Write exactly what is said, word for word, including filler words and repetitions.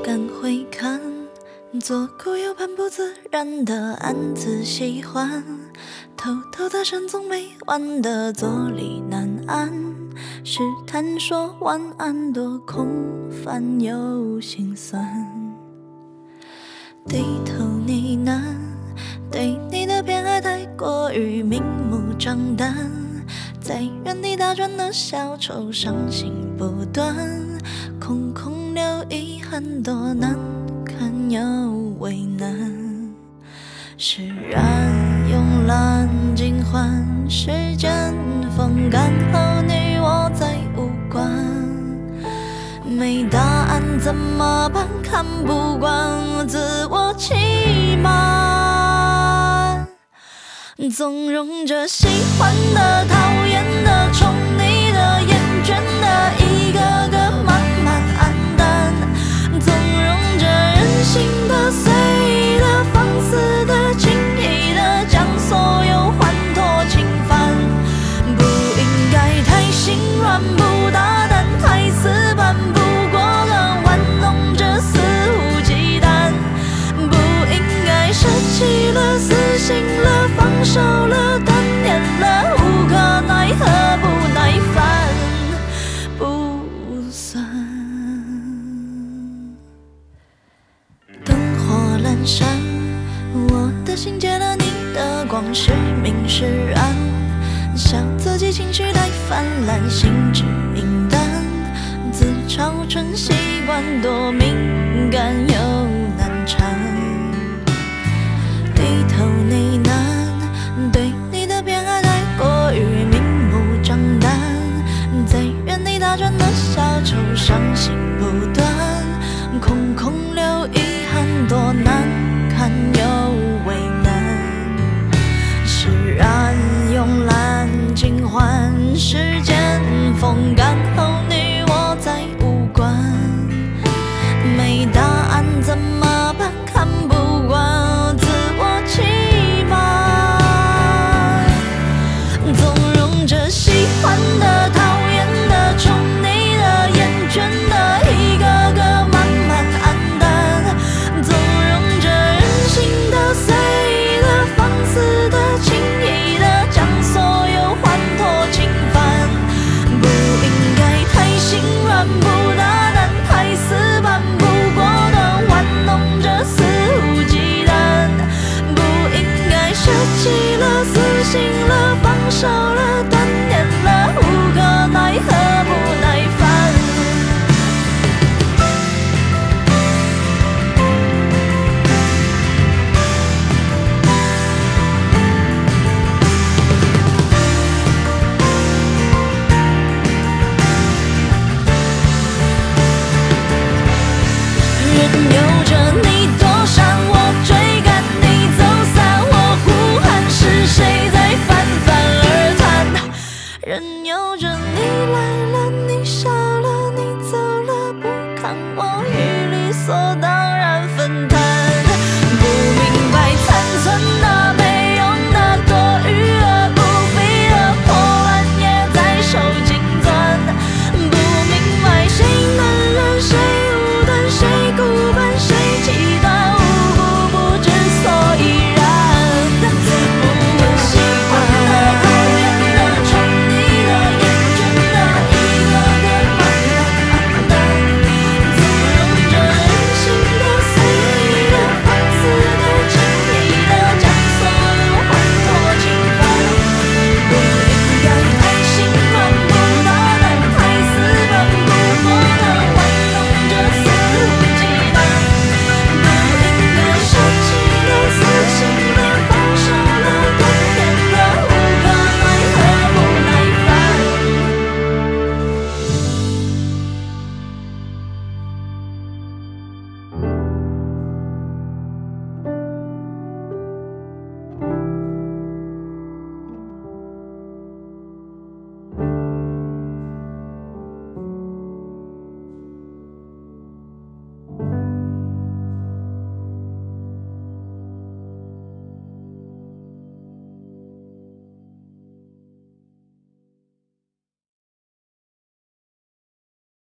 敢回看，左顾右盼不自然的暗自喜欢，偷偷的深总没完的坐立难安，试探说晚安多空泛又心酸，低头呢喃，对你的偏爱太过于明目张胆，在原地打转的小丑伤心不断，空空留遗憾多难堪又为难，释然慵懒尽欢，时间风干后你我再无关，没答案怎么办？看不惯自我欺瞒，纵容着喜欢的、讨厌的、宠你的、厌倦的，一个个慢慢黯淡，纵容着任性的、随意的、放肆的、轻易的，将所有欢脱侵犯，不应该太心软，不大胆，太死板，不过了玩弄着肆无忌惮，不应该舍弃了、死心了、放手了、断念了，无可奈何，不耐烦，不算。灯火阑珊，我的心借了你的光，时明时暗，笑自己情绪太泛滥，心智明淡，自嘲成习惯，多敏感又难缠，低头呢喃，对你的偏爱太过于明目张胆，在原地打转的小丑伤心不断，空空留遗憾多难堪又为难，释然慵懒尽欢，时间风干后你我再无关，没答案怎么办？看不惯自我欺瞒，纵容着喜欢的、讨厌的、宠你的、厌倦的，一个个慢慢黯淡，纵容着任性的、随意的、放肆的、轻易的，将所有欢脱侵犯，不应该太心软，不大胆，太死板，不果断，玩弄着肆无忌惮，不应该舍弃了、死心了、放手了、断念了，无可奈何，不耐烦。任由着你躲闪，我追赶你走散，我呼喊是谁在泛泛而谈，任由着你来了，你笑了，你走了，不看我，于理所当然。